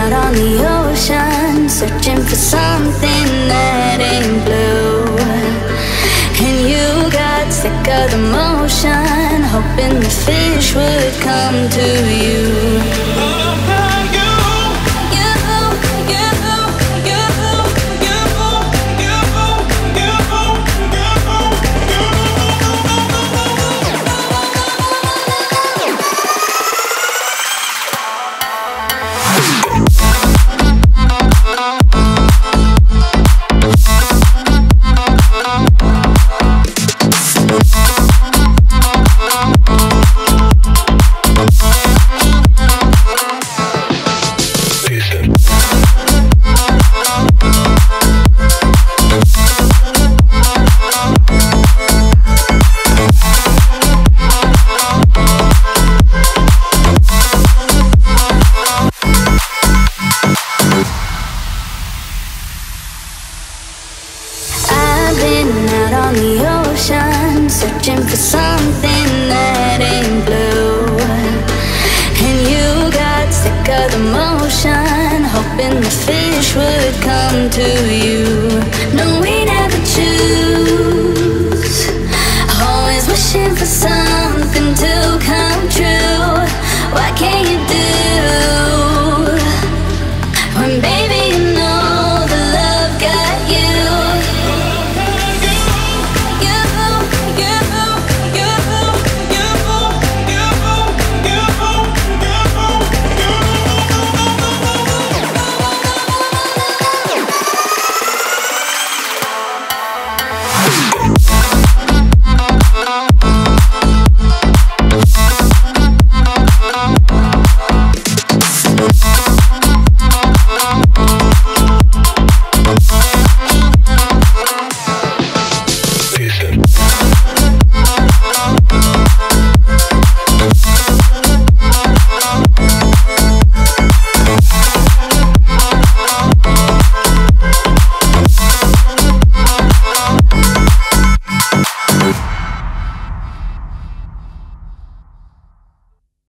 out on the ocean, searching for something that ain't blue. And you got sick of the motion, hoping the fish would come to you. Searching for something that ain't blue. And you got sick of the motion, hoping the fish would come to you. No, we